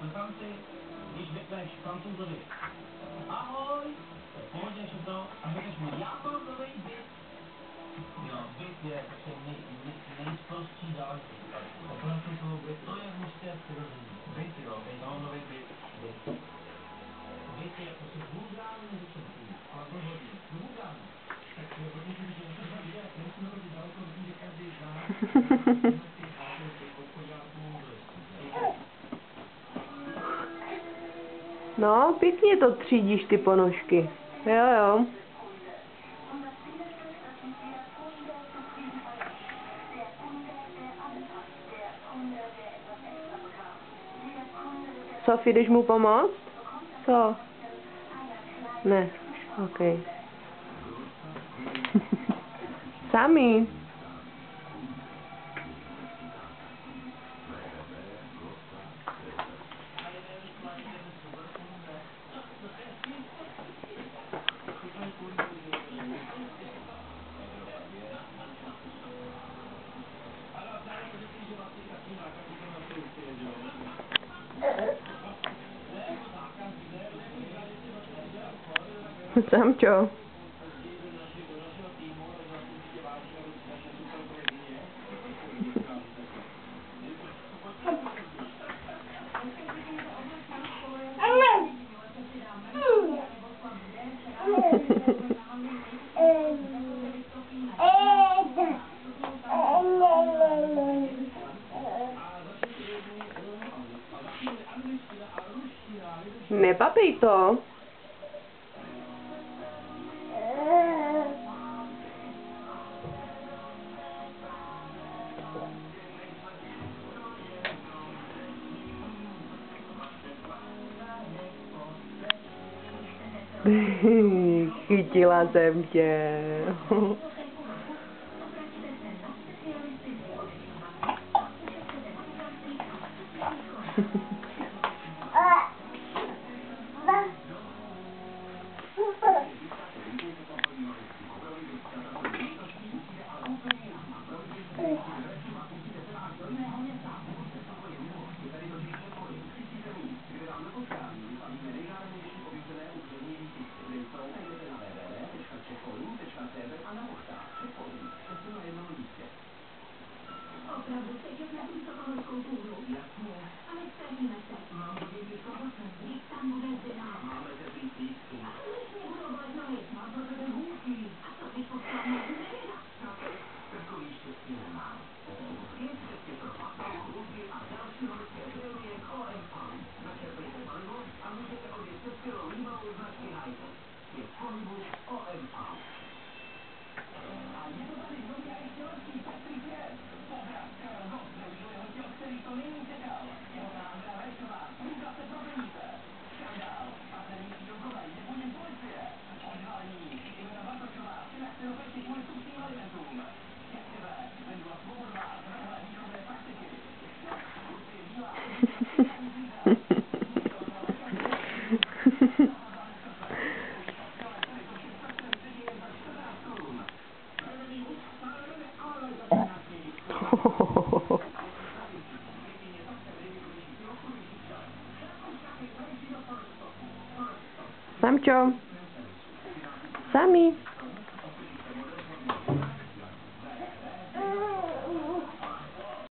Představ si, když řekneš Francouzovi ahoj, tak pohodě všechno a řekneš mu, já mám nový byt. Jo, byt je prostě nejprostší záležitost. Opravdu to je mužské přirozený. Byt, jo, já mám nový byt. Byt je prostě vulgárně řečený, ale to hodně, vulgárně. Tak protože si říct, že to je, nemusíme chodit daleko, myslím, že každý z nás No, pěkně to třídíš ty ponožky. Jo, jo. Sofie, jdeš mu pomoct? Co? Ne. OK. Sami. Samčo. Nepapej to. Chytila jsem tě. Opravdu chceš jet na vysokohorskou túru? Jasně. Ale stavíme se. Mám to být vysokohorskou. Vždyť tam bude zima. Máme teplý písky. A když nebudou bolet nohy? Mám to ten hůlky. A co když posláme změna? Takový štěstí nemám. Jen štěstí pro pasou, hůlky a další horské prémie OMV. Načerpejte palivo a můžete odjet českou líbavou značky Hightech. Je v pohybu OMV. A je to tady nový a ještě lepší pestrý svět. Který to není čekal. Jeho Andrea Rešová, průzra se pro peníze. Skandál. Partnerníci Jogovaj, nebudem policie. Odhalení. Ivana Bartošová, přihlašte do peči kvůli slušným alimentům. Děsivé, Vendula Svobodová, zvrhlé výchovné praktiky. Lucie Bílá, Samčo. Sami.